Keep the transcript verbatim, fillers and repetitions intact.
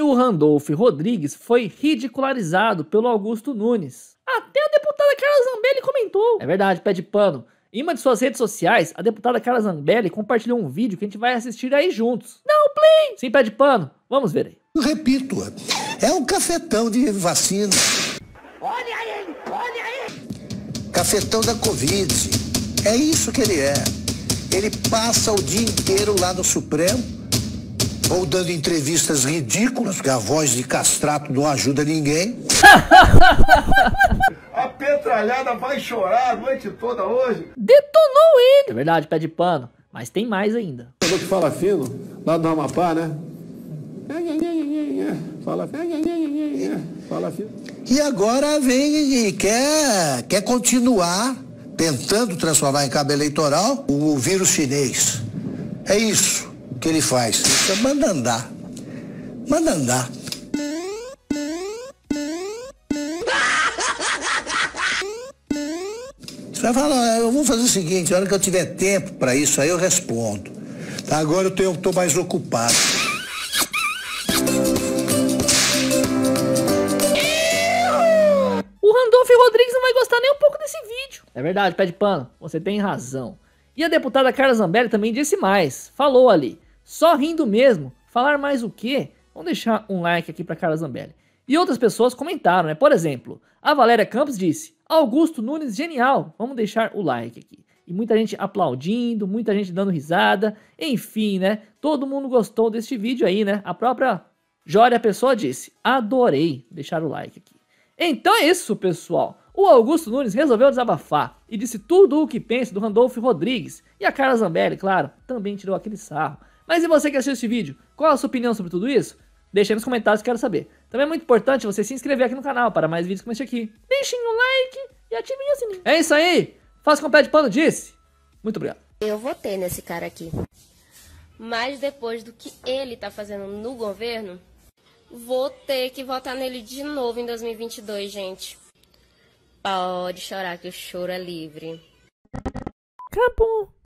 o Randolph Rodrigues foi ridicularizado pelo Augusto Nunes. Até a deputada Carla Zambelli comentou. É verdade, pé de pano. Em uma de suas redes sociais, a deputada Carla Zambelli compartilhou um vídeo que a gente vai assistir aí juntos. Dá um play! Sim, pé de pano. Vamos ver aí. Eu repito, é um cafetão de vacina. Olha aí, olha aí! Cafetão da Covid. É isso que ele é. Ele passa o dia inteiro lá no Supremo, ou dando entrevistas ridículas, porque a voz de castrato não ajuda ninguém. A petralhada vai chorar a noite toda hoje. Detonou ele. É verdade, pé de pano. Mas tem mais ainda. O que fala fino, lá do Amapá, né? Fala, fala fino. E agora vem e quer, quer continuar tentando transformar em cabo eleitoral o vírus chinês. É isso que ele faz. Isso é manda andar. Manda andar. Você vai falar, eu vou fazer o seguinte, a hora que eu tiver tempo para isso aí eu respondo. Tá, agora eu tenho, tô mais ocupado. O Randolph Rodrigues não vai gostar nem um pouco desse vídeo. É verdade, pé de pano, você tem razão. E a deputada Carla Zambelli também disse mais, falou ali. Só rindo mesmo, falar mais o quê? Vamos deixar um like aqui pra Carla Zambelli. E outras pessoas comentaram, né? Por exemplo, a Valéria Campos disse, Augusto Nunes genial, vamos deixar o like aqui. E muita gente aplaudindo, muita gente dando risada, enfim, né? Todo mundo gostou deste vídeo aí, né? A própria Jória Pessoa disse, adorei, deixar o like aqui. Então é isso, pessoal. O Augusto Nunes resolveu desabafar e disse tudo o que pensa do Randolph Rodrigues. E a Carla Zambelli, claro, também tirou aquele sarro. Mas e você que assistiu esse vídeo? Qual a sua opinião sobre tudo isso? Deixa aí nos comentários que eu quero saber. Também é muito importante você se inscrever aqui no canal para mais vídeos como este aqui. Deixem um like e ativem o sininho. É isso aí. Faça como o pé de pano disse. Muito obrigado. Eu votei nesse cara aqui. Mas depois do que ele tá fazendo no governo, vou ter que votar nele de novo em dois mil e vinte e dois, gente. Pode chorar que o choro é livre. Acabou.